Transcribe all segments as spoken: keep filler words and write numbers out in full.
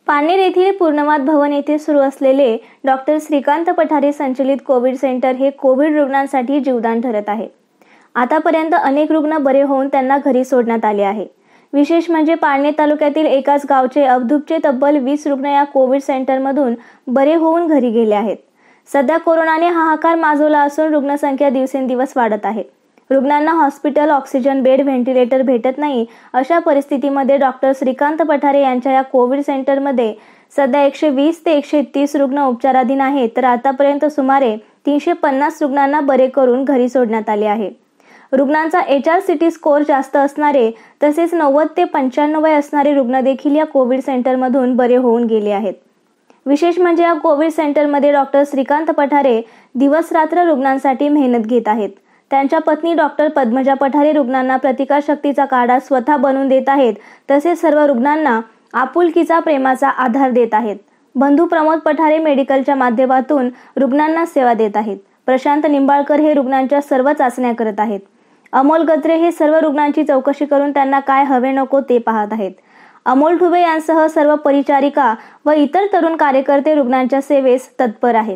पारनेर येथील पूर्णवाद भवन येथे सुरू असलेले डॉक्टर श्रीकांत पठारे संचलित कोविड सेंटर हे कोविड रुग्णांसाठी जीवदान ठरत आहे। आतापर्यंत अनेक रुग्ण बरे होऊन त्यांना घरी सोडण्यात आले आहे। विशेष म्हणजे पारनेर तालुक्यातील एकाच गावचे अवधूतचे तब्बल वीस रुग्ण या कोविड सेंटरमधून बरे होऊन घरी गेले आहेत। सध्या कोरोनाने हाहाकार माजवला असून रुग्णसंख्या दिवसेंदिवस वाढत आहे। रुग्णांना हॉस्पिटल, ऑक्सिजन बेड, व्हेंटिलेटर भेटत नाही अशा परिस्थितीमध्ये डॉक्टर श्रीकांत पठारे यांच्या या कोविड सेंटरमध्ये सध्या एकशे वीस ते एकशे तीस रुग्ण उपचाराधीन आहेत, तर आतापर्यंत सुमारे तीनशे पन्नास रुग्णांना बरे करून घरी सोडण्यात आले आहे। रुग्णांचा H R C T score जास्त असणारे तसेच नव्वद ते पंच्याण्णव वय असणारे रुग्ण देखील या कोविड सेंटरमधून बरे होऊन गेले आहेत। विशेष म्हणजे या कोविड सेंटरमध्ये डॉक्टर श्रीकांत पठारे दिवस रात्र रुग्णांसाठी मेहनत घेत आहेत। त्यांच्या पत्नी डॉक्टर पद्मजा पठारे रुग्णांना प्रतिकारशक्तीचा काढा स्वतः बनवून देत आहेत, तसेच सर्व रुग्णांना आपुलकीचा प्रेमाचा आधार देत आहेत। बंधू प्रमोद पठारे मेडिकलच्या माध्यमातून रुग्णांना सेवा देत आहेत। प्रशांत निंबाळकर हे रुग्णांच्या सर्व चाचण्या करत आहेत। अमोल गत्रे हे सर्व रुग्णांची चौकशी करून त्यांना काय हवे नको ते पाहत आहेत। अमोल ठुबे यांसह सर्व परिचारिका व इतर तरुण कार्यकर्ते रुग्णांच्या सेवेस तत्पर आहेत।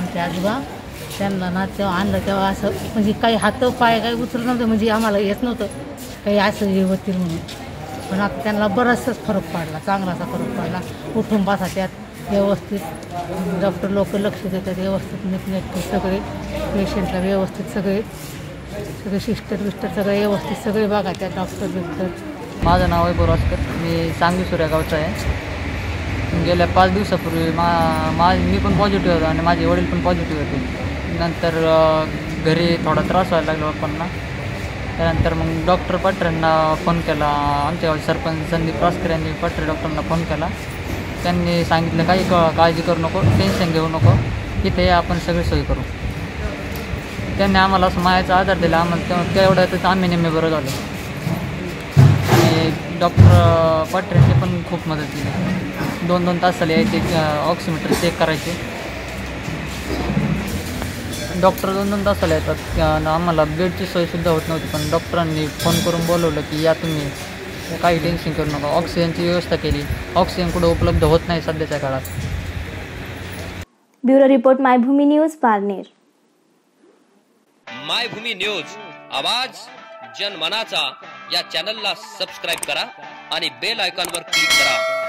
त्यांना ना तेव्हा आणलं तेव्हा असं म्हणजे काही हात पाय काही उचलत नव्हतं, म्हणजे आम्हाला येत नव्हतं काही असं हे होतील म्हणून। पण आता त्यांना बराचसाच फरक पडला, चांगलासा फरक पडला। उठून बसायच्यात व्यवस्थित, डॉक्टर लोक लक्ष देतात व्यवस्थित, नीटनेटके सगळे पेशंटला व्यवस्थित सगळे सगळे सिस्टर बिस्टर सगळे व्यवस्थित सगळे बघायच्यात डॉक्टर बिस्टर। माझं नाव आहे बोरास्कर, मी सांगली सूर्या गावचा आहे। गेल्या पाच दिवसापूर्वी मा मा मी पण पॉझिटिव्ह होतो आणि माझे वडील पण पॉझिटिव्ह होते। नंतर घरी थोडा त्रास व्हायला लागला पप्पांना। त्यानंतर मग डॉक्टर पठारेंना फोन केला, आमच्या गावचे सरपंच संदीप रासकर यांनी पठारे डॉक्टरांना फोन केला। त्यांनी सांगितलं काही काळजी करू नको, टेन्शन घेऊ नको, इथे आपण सगळी सोय करू। त्यांनी आम्हाला असं मायाचा आधार दिला, आम्हाला तेव्हा तेवढ्यातच आम्ही नेहमी बरं झालो। आणि डॉक्टर पठारेंनी पण खूप मदत केली, दोन दोन तासाला यायचे, ऑक्सिमीटर चेक करायचे। डॉक्टर दोन दोन तासाला येतात। आम्हाला बेडची सोयसुद्धा होत नव्हती, पण डॉक्टरांनी फोन करून बोलवलं की या तुम्ही, काही टेन्शन करू नका। ऑक्सिजनची व्यवस्था केली, ऑक्सिजन कुठं उपलब्ध होत नाही सध्याच्या काळात। Bureau report, Maybhumi news, Parner. Maybhumi news, आवाज जनमनाचा। या चॅनलला सबस्क्राईब करा आणि बेल आयकॉनवर क्लिक करा।